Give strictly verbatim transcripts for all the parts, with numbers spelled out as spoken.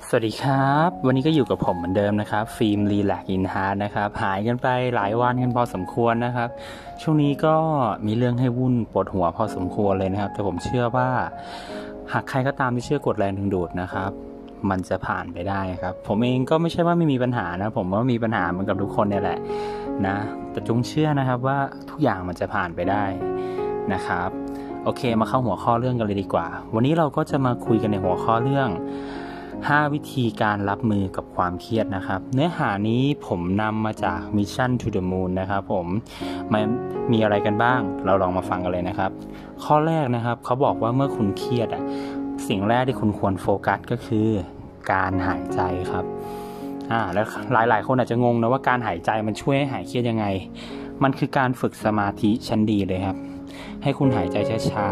สวัสดีครับวันนี้ก็อยู่กับผมเหมือนเดิมนะครับฟิล์มรีแลกซ์อินฮาร์ดนะครับหายกันไปหลายวันกันพอสมควรนะครับช่วงนี้ก็มีเรื่องให้วุ่นปวดหัวพอสมควรเลยนะครับแต่ผมเชื่อว่าหากใครก็ตามที่เชื่อกฎแรงดึงดูดนะครับมันจะผ่านไปได้ครับผมเองก็ไม่ใช่ว่าไม่มีปัญหานะผมว่ามีปัญหาเหมือนกับทุกคนเนี่ยแหละนะแต่จงเชื่อนะครับว่าทุกอย่างมันจะผ่านไปได้นะครับโอเคมาเข้าหัวข้อเรื่องกันเลยดีกว่าวันนี้เราก็จะมาคุยกันในหัวข้อเรื่องห้าวิธีการรับมือกับความเครียดนะครับเนื้อหานี้ผมนำมาจาก Mission to the Moon นะครับผมมันมีอะไรกันบ้างเราลองมาฟังกันเลยนะครับข้อแรกนะครับเขาบอกว่าเมื่อคุณเครียดอ่ะสิ่งแรกที่คุณควรโฟกัสก็คือการหายใจครับอ่าแล้วหลายๆคนอาจจะงงนะว่าการหายใจมันช่วยให้หายเครียดยังไงมันคือการฝึกสมาธิชั้นดีเลยครับให้คุณหายใจช้า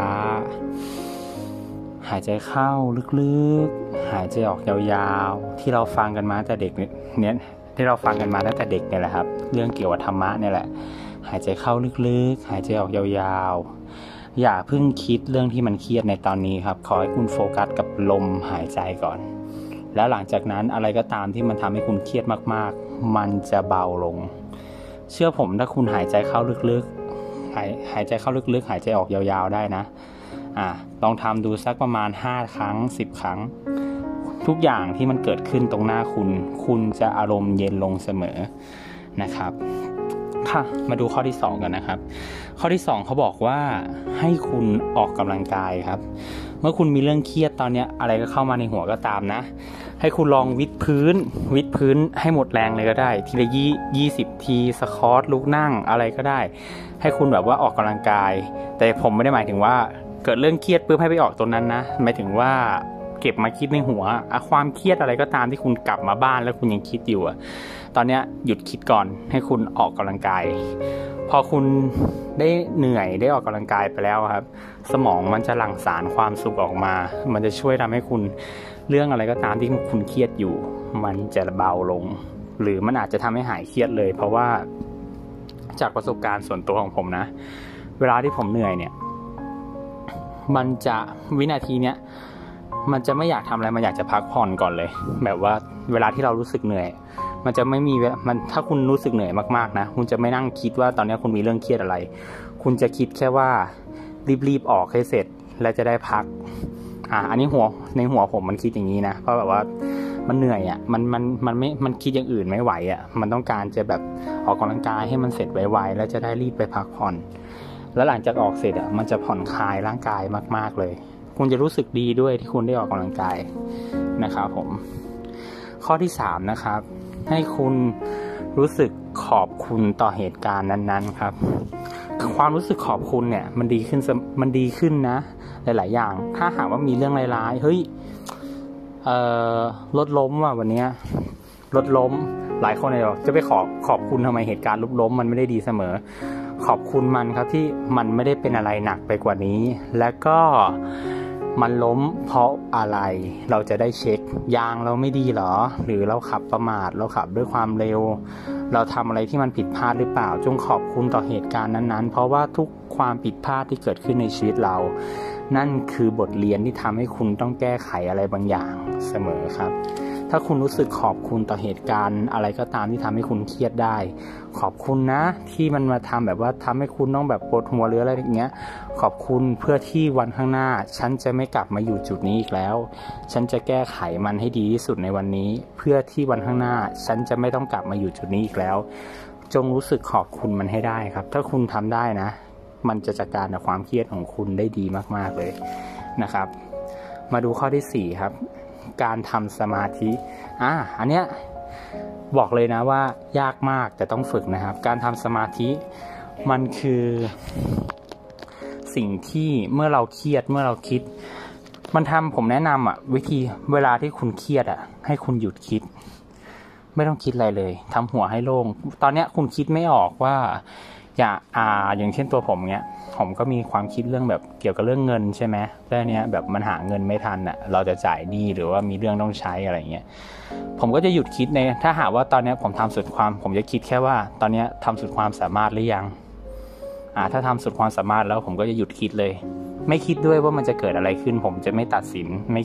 ๆหายใจเข้าลึกๆหายใจออกยาวๆที่เราฟังกันมาแต่เด็กเนี่ยที่เราฟังกันมาตั้งแต่เด็กเนี่ยแหละครับเรื่องเกี่ยวกับธรรมะเนี่ยแหละหายใจเข้าลึกๆหายใจออกยาวๆอย่าเพิ่งคิดเรื่องที่มันเครียดในตอนนี้ครับขอให้คุณโฟกัสกับลมหายใจก่อนแล้วหลังจากนั้นอะไรก็ตามที่มันทำให้คุณเครียดมากๆมันจะเบาลงเชื่อผมถ้าคุณหายใจเข้าลึกๆหายหายใจเข้าลึกๆหายใจออกยาวๆได้นะอ่ะลองทำดูสักประมาณห้าครั้งสิบครั้งทุกอย่างที่มันเกิดขึ้นตรงหน้าคุณคุณจะอารมณ์เย็นลงเสมอนะครับค่ะมาดูข้อที่สองกันนะครับข้อที่สองเขาบอกว่าให้คุณออกกำลังกายครับเมื่อคุณมีเรื่องเครียดตอนนี้อะไรก็เข้ามาในหัวก็ตามนะให้คุณลองวิดพื้นวิดพื้นให้หมดแรงเลยก็ได้ทีละยี่ยี่สิบทีสควอตลุกนั่งอะไรก็ได้ให้คุณแบบว่าออกกำลังกายแต่ผมไม่ได้หมายถึงว่าเกิดเรื่องเครียดปุ๊บให้ไปออกตรงนั้นนะหมายถึงว่าเก็บมาคิดในหัวความเครียดอะไรก็ตามที่คุณกลับมาบ้านแล้วคุณยังคิดอยู่ตอนนี้หยุดคิดก่อนให้คุณออกกำลังกายพอคุณได้เหนื่อยได้ออกกำลังกายไปแล้วครับสมองมันจะหลั่งสารความสุขออกมามันจะช่วยทำให้คุณเรื่องอะไรก็ตามที่คุณเครียดอยู่มันจะเบาลงหรือมันอาจจะทำให้หายเครียดเลยเพราะว่าจากประสบการณ์ส่วนตัวของผมนะเวลาที่ผมเหนื่อยเนี่ยมันจะวินาทีเนี้ยมันจะไม่อยากทำอะไรมันอยากจะพักผ่อนก่อนเลยแบบว่าเวลาที่เรารู้สึกเหนื่อยมันจะไม่มีมันถ้าคุณรู้สึกเหนื่อยมากๆนะคุณจะไม่นั่งคิดว่าตอนนี้คุณมีเรื่องเครียดอะไรคุณจะคิดแค่ว่ารีบๆออกให้เสร็จและจะได้พักอ่าอันนี้หัวในหัวผมมันคิดอย่างนี้นะเพราะแบบว่ามันเหนื่อยอ่ะมันมันมันไม่มันคิดอย่างอื่นไม่ไหวอ่ะมันต้องการจะแบบออกกำลังกายให้มันเสร็จไวๆแล้วจะได้รีบไปพักผ่อนแล้วหลังจากออกเสร็จอ่ะมันจะผ่อนคลายร่างกายมากๆเลยคุณจะรู้สึกดีด้วยที่คุณได้ออกกำลังกายนะครับผมข้อที่สามนะครับให้คุณรู้สึกขอบคุณต่อเหตุการณ์นั้นๆครับความรู้สึกขอบคุณเนี่ยมันดีขึ้นมันดีขึ้นนะหลายๆอย่างถ้าหากว่ามีเรื่องร้ายๆเฮ้ยเอ่อรถล้มว่ะวันนี้รถล้มหลายคนเลยบอกจะไปขอขอบคุณทำไมเหตุการณ์รถล้มมันไม่ได้ดีเสมอขอบคุณมันครับที่มันไม่ได้เป็นอะไรหนักไปกว่านี้และก็มันล้มเพราะอะไรเราจะได้เช็คยางเราไม่ดีหรอหรือเราขับประมาทเราขับด้วยความเร็วเราทำอะไรที่มันผิดพลาดหรือเปล่าจงขอบคุณต่อเหตุการณ์นั้นๆเพราะว่าทุกความผิดพลาดที่เกิดขึ้นในชีวิตเรานั่นคือบทเรียนที่ทำให้คุณต้องแก้ไขอะไรบางอย่างเสมอครับถ้าคุณรู้สึกขอบคุณต่อเหตุการณ์อะไรก็ตามที่ทำให้คุณเครียดได้ขอบคุณนะที่มันมาทำแบบว่าทำให้คุณต้องแบบปวดหัวหรืออะไรอย่างเงี้ยขอบคุณเพื่อที่วันข้างหน้าฉันจะไม่กลับมาอยู่จุดนี้อีกแล้วฉันจะแก้ไขมันให้ดีที่สุดในวันนี้เพื่อที่วันข้างหน้าฉันจะไม่ต้องกลับมาอยู่จุดนี้อีกแล้วจงรู้สึกขอบคุณมันให้ได้ครับถ้าคุณทำได้นะมันจะจัดการกับความเครียดของคุณได้ดีมากๆเลยนะครับมาดูข้อที่สี่ครับการทำสมาธิอ่ะอันเนี้ยบอกเลยนะว่ายากมากแต่ต้องฝึกนะครับการทำสมาธิมันคือสิ่งที่เมื่อเราเครียดเมื่อเราคิดมันทำผมแนะนำอ่ะวิธีเวลาที่คุณเครียดอ่ะให้คุณหยุดคิดไม่ต้องคิดอะไรเลยทำหัวให้โล่งตอนเนี้ยคุณคิดไม่ออกว่าอย่าอ่าอย่างเช่นตัวผมเนี้ยผมก็มีความคิดเรื่องแบบเกี่ยวกับเรื่องเงินใช่ไหมแล้วเนี้ยแบบมันหาเงินไม่ทันอ่ะเราจะจ่ายหนี้หรือว่ามีเรื่องต้องใช้อะไรเงี้ยผมก็จะหยุดคิดในถ้าหากว่าตอนนี้ผมทำสุดความผมจะคิดแค่ว่าตอนนี้ทำสุดความสามารถหรือยังอ่าถ้าทำสุดความสามารถแล้วผมก็จะหยุดคิดเลยไม่คิดด้วยว่ามันจะเกิดอะไรขึ้นผมจะไม่ตัดสินไม่คิด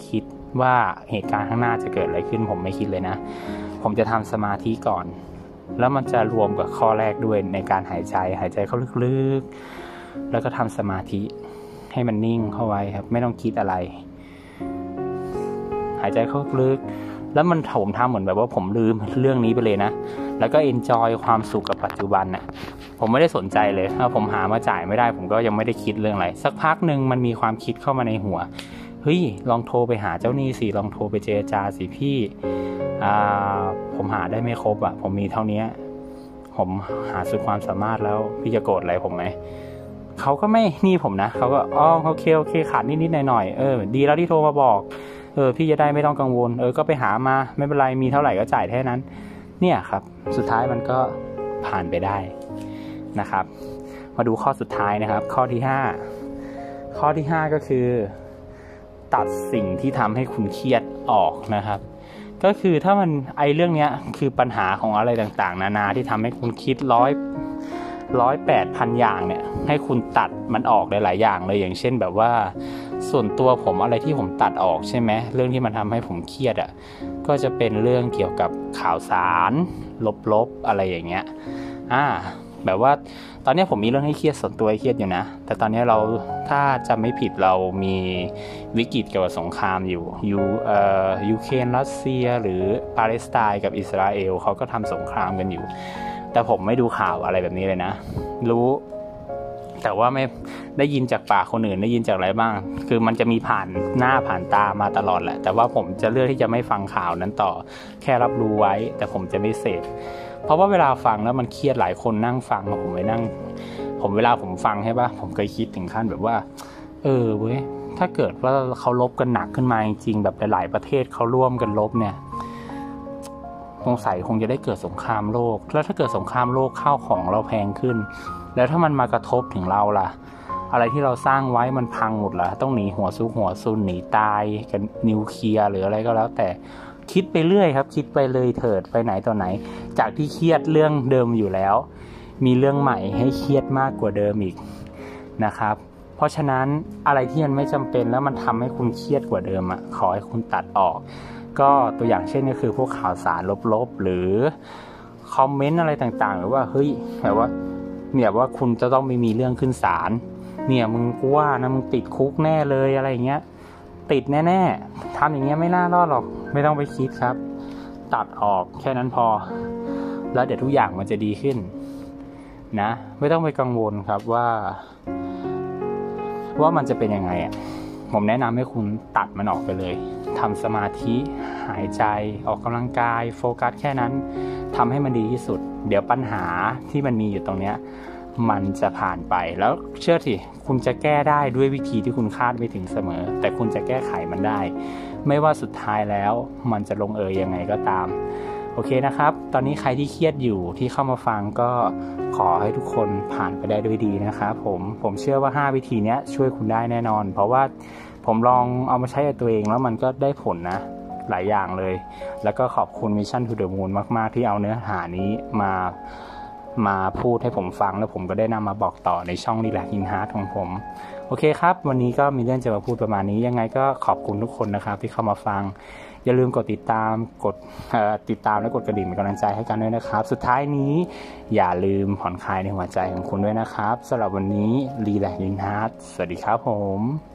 ว่าเหตุการณ์ข้างหน้าจะเกิดอะไรขึ้นผมไม่คิดเลยนะผมจะทำสมาธิก่อนแล้วมันจะรวมกับข้อแรกด้วยในการหายใจหายใจเข้าลึกๆแล้วก็ทำสมาธิให้มันนิ่งเข้าไว้ครับไม่ต้องคิดอะไรหายใจเข้าลึกแล้วมันผมทำเหมือนแบบว่าผมลืมเรื่องนี้ไปเลยนะแล้วก็เอนจอยความสุขกับปัจจุบันน่ะผมไม่ได้สนใจเลยถ้าผมหามาจ่ายไม่ได้ผมก็ยังไม่ได้คิดเรื่องอะไรสักพักหนึ่งมันมีความคิดเข้ามาในหัวเฮ้ยลองโทรไปหาเจ้าหนี้สิลองโทรไปเจรจาสิพี่อ่าผมหาได้ไม่ครบอ่ะผมมีเท่านี้ผมหาสุดความสามารถแล้วพี่จะโกรธอะไรผมไหมเขาก็ไม่นี่ผมนะเขาก็อ๋อโอเคโอเคขาดนิดๆหน่อยๆเออดีแล้วที่โทรมาบอกเออพี่จะได้ไม่ต้องกังวลเออก็ไปหามาไม่เป็นไรมีเท่าไหร่ก็จ่ายแค่นั้นเนี่ยครับสุดท้ายมันก็ผ่านไปได้นะครับมาดูข้อสุดท้ายนะครับข้อที่ห้าข้อที่ห้าก็คือตัดสิ่งที่ทำให้คุณเครียดออกนะครับก็คือถ้ามันไอเรื่องเนี้ยคือปัญหาของอะไรต่างๆนานาที่ทำให้คุณคิดร้อยร้อยแปดพันอย่างเนี่ยให้คุณตัดมันออกหลายๆอย่างเลยอย่างเช่นแบบว่าส่วนตัวผมอะไรที่ผมตัดออกใช่ไหมเรื่องที่มันทำให้ผมเครียดอ่ะก็จะเป็นเรื่องเกี่ยวกับข่าวสารลบๆอะไรอย่างเงี้ยอ่าแบบว่าตอนนี้ผมมีเรื่องให้เครียดส่วนตัวให้เครียดอยู่นะแต่ตอนนี้เราถ้าจำไม่ผิดเรามีวิกฤตเกี่ยวกับสงครามอยู่ยูเอ่อยูเครนรัสเซียหรือปาเลสไตน์กับอิสราเอลเขาก็ทำสงครามกันอยู่แต่ผมไม่ดูข่าวอะไรแบบนี้เลยนะรู้แต่ว่าไม่ได้ยินจากปากคนอื่นได้ยินจากอะไรบ้างคือมันจะมีผ่านหน้าผ่านตามาตลอดแหละแต่ว่าผมจะเลือกที่จะไม่ฟังข่าวนั้นต่อแค่รับรู้ไว้แต่ผมจะไม่เสพเพราะว่าเวลาฟังแล้วมันเครียดหลายคนนั่งฟังผมไปนั่งผมเวลาผมฟังใช่ป่ะผมเคยคิดถึงขั้นแบบว่าเออเว้ยถ้าเกิดว่าเขาลบกันหนักขึ้นมาจริงๆแบบหลายๆประเทศเขาร่วมกันลบเนี่ยสงสัยคงจะได้เกิดสงครามโลกแล้วถ้าเกิดสงครามโลกข้าวของเราแพงขึ้นแล้วถ้ามันมากระทบถึงเราล่ะอะไรที่เราสร้างไว้มันพังหมดล่ะต้องหนีหัวซุกหัวซุนหนีตายกันนิวเคลียร์หรืออะไรก็แล้วแต่คิดไปเรื่อยครับคิดไปเลยเถิดไปไหนต่อไหนจากที่เครียดเรื่องเดิมอยู่แล้วมีเรื่องใหม่ให้เครียดมากกว่าเดิมอีกนะครับเพราะฉะนั้นอะไรที่มันไม่จำเป็นแล้วมันทำให้คุณเครียดกว่าเดิมอ่ะขอให้คุณตัดออกก็ตัวอย่างเช่นก็คือพวกข่าวสารลบๆหรือคอมเมนต์อะไรต่างๆหรือว่าเฮ้ยแบบว่าเนี่ยว่าคุณจะต้องไม่มีเรื่องขึ้นศาลเนี่ยมึงกูว่านะมึงติดคุกแน่เลยอะไรอย่างเงี้ยติดแน่ๆทำอย่างเงี้ยไม่น่ารอดหรอกไม่ต้องไปคิดครับตัดออกแค่นั้นพอแล้วเดี๋ยวทุกอย่างมันจะดีขึ้นนะไม่ต้องไปกังวลครับว่าว่ามันจะเป็นยังไงอ่ะผมแนะนำให้คุณตัดมันออกไปเลยทำสมาธิหายใจออกกำลังกายโฟกัสแค่นั้นทำให้มันดีที่สุดเดี๋ยวปัญหาที่มันมีอยู่ตรงเนี้ยมันจะผ่านไปแล้วเชื่อสิคุณจะแก้ได้ด้วยวิธีที่คุณคาดไม่ถึงเสมอแต่คุณจะแก้ไขมันได้ไม่ว่าสุดท้ายแล้วมันจะลงเอยยังไงก็ตามโอเคนะครับตอนนี้ใครที่เครียดอยู่ที่เข้ามาฟังก็ขอให้ทุกคนผ่านไปได้ด้วยดีนะครับผมผมเชื่อว่าห้าวิธีนี้ช่วยคุณได้แน่นอนเพราะว่าผมลองเอามาใช้กับตัวเองแล้วมันก็ได้ผลนะหลายอย่างเลยแล้วก็ขอบคุณ Mission to the Moon มากๆที่เอาเนื้อหานี้มามาพูดให้ผมฟังแล้วผมก็ได้นำมาบอกต่อในช่องนี่แหละ In Heart ของผมโอเคครับวันนี้ก็มีเรื่องจะมาพูดประมาณนี้ยังไงก็ขอบคุณทุกคนนะครับที่เข้ามาฟังอย่าลืมกดติดตามกดติดตามและกดกระดิ่งเป็นกำลังใจให้กันด้วยนะครับสุดท้ายนี้อย่าลืมผ่อนคลายในหัวใจของคุณด้วยนะครับสำหรับวันนี้ Relax In Heart สวัสดีครับผม